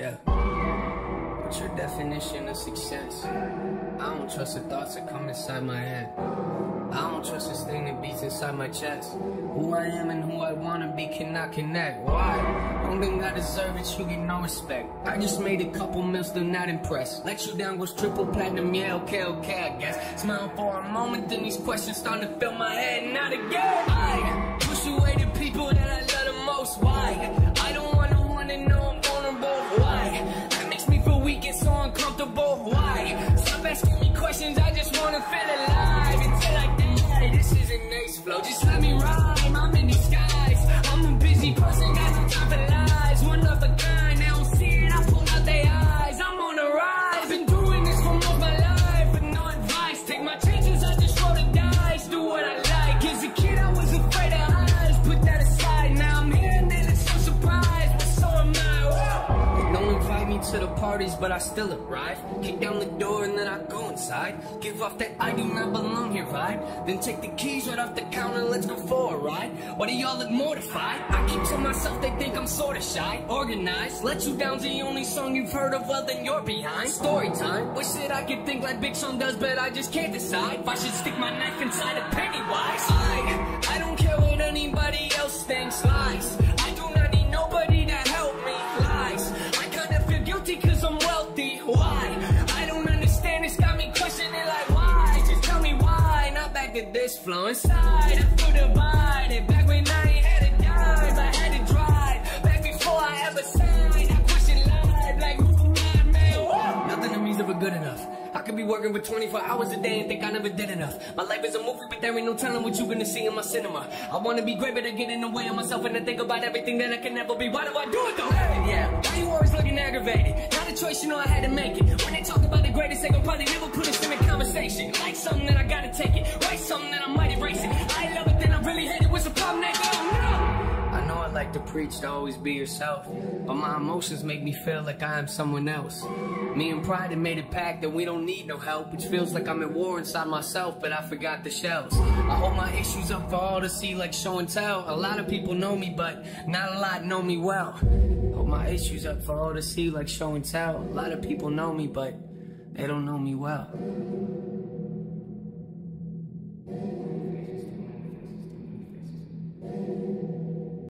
Yeah. What's your definition of success? I don't trust the thoughts that come inside my head. I don't trust this thing that beats inside my chest. Who I am and who I wanna be cannot connect. Why? Don't think I deserve it, you get no respect. I just made a couple mil, still not impressed. Let you down goes triple platinum, yeah, okay, I guess. Smile for a moment, then these questions starting to fill my head, not again. I push away the people that I love the most. Why? I don't wanna know I'm vulnerable. Why? That makes me feel weak and so uncomfortable. Why? Stop asking me questions, I just wanna feel alive until I die. This is an ace flow, just let me rhyme. I'm in disguise, I'm a busy person, got no time for lies. One of a kind, they don't see it, I pull out their eyes. I'm on the rise, been doing this for most of my life, but no advice. Take my chances, I just roll the dice, do what I like. As a kid I was afraid of eyes, put that aside. Now I'm here and they look so surprised, but so am I. They don't invite me to the parties, but I still arrive. Kick down the door and then I go inside. Give off that I do not belong here vibe. Then take the keys right off the counter, let's go for a ride. Why do y'all look mortified? I keep to myself, they think I'm sorta shy. Organized, Let You Down's the only song you've heard of, well then you're behind. Story time, wish that I could think like Big Sean does, but I just can't decide if I should stick my knife inside a Pennywise. I don't care what anybody else thinks. Lies, I do not need nobody to help me. Lies, I kinda feel guilty cause I'm wealthy. Why? I don't understand, it's got me questioning like why? Just tell me why, not back to this flow inside. I feel divided, back when I ain't had a dime, I had to drive, back before I ever signed. I question live, like who am I, man? Whoa. Nothing to me's ever good enough. I could be working for 24 hours a day and think I never did enough. My life is a movie, but there ain't no telling what you gonna see in my cinema. I wanna be great, but I get in the way of myself and I think about everything that I can never be. Why do I do it though? Hey, yeah, why you always looking aggravated? Not a choice, you know I had to make it. When they talk about the greatest, they gon' probably never put us in a conversation. Like something that I gotta take it, write something that I might erase it. I love it, then I really hate it. What's the problem, nigga? I know I like to preach to always be yourself, but my emotions make me feel like I am someone else. Me and pride have made a pact that we don't need no help, which feels like I'm at war inside myself, but I forgot the shells. I hold my issues up for all to see like show and tell. A lot of people know me, but not a lot know me well. Hold my issues up for all to see like show and tell. A lot of people know me, but they don't know me well.